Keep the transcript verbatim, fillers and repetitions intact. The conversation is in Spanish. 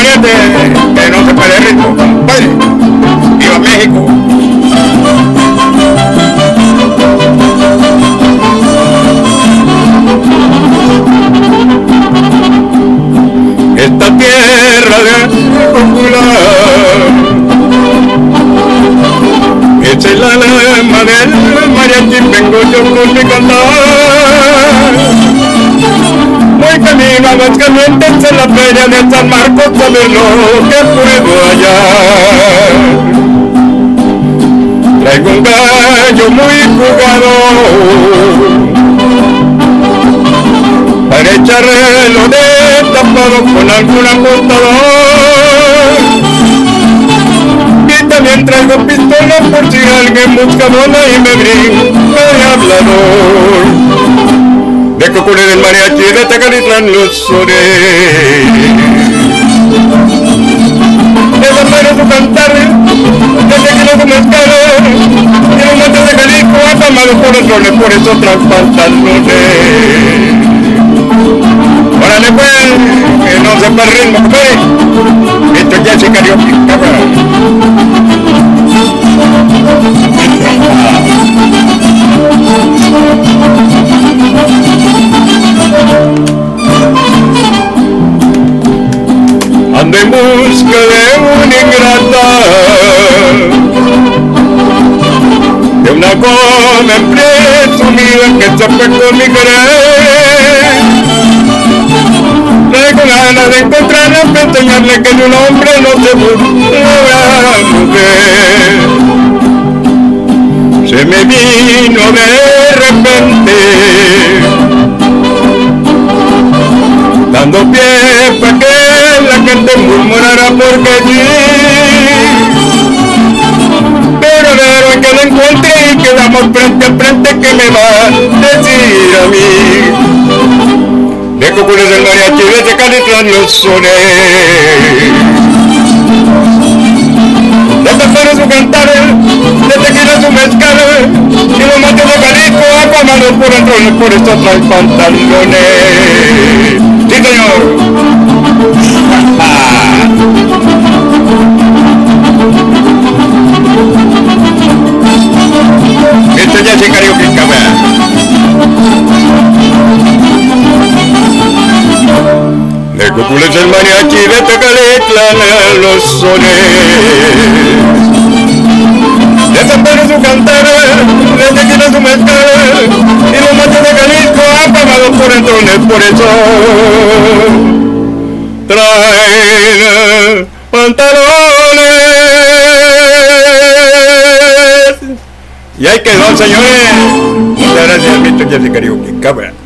mariachi que no se puede ritmo, compadre. ¡Viva México! Esta tierra de popular, esta es la alma del mariachi, vengo yo con mi cantar. Voy camino a Aguascalientes en la feria de San Marcos a ver lo que puedo hallar. Traigo un gallo muy jugado para echarle lo de tapado con algún apostador. Y también traigo pistola por si alguien busca bola y me brinca de hablador. De Cocule del mariachi de Tecalitlán los oré. De Zamora su cantar, de Tequila su mezcal, y los montes de Jalisco afamados por los roles, por esos transpantalones. Órale pues, que no sepa el ritmo, compadre. Esto ya es karaoke, cabrón. Ando en busca de una ingrata, de una joven presumida que se fue con mi querer. Traigo ganas de encontrarla para enseñarle que de un hombre no se burla mujer. Se me vino de repente, dando pie para que la gente murmurara porque sí. Pero de que la encuentre y quedamos frente a frente, ¿qué me va a decir a mí? De Cocule del mariachi de Tecalitlán los soné. De Zamora su cantar, de Tequila su mezcal, y los montes de Jalisco afamados por el rol, por estos traen pantalones. ¡Sí, señor! Esto ya es karaoke, cabrón. De Cocule del mariachi de Tecalitlán los soné. De Zamora su cantar, de Tequila su mezcal, y los montes de Jalisco apagados por el trono, por eso traen pantalones. Y ahí quedó, señores. Muchas gracias, mister Jesse Karaoke, cabra.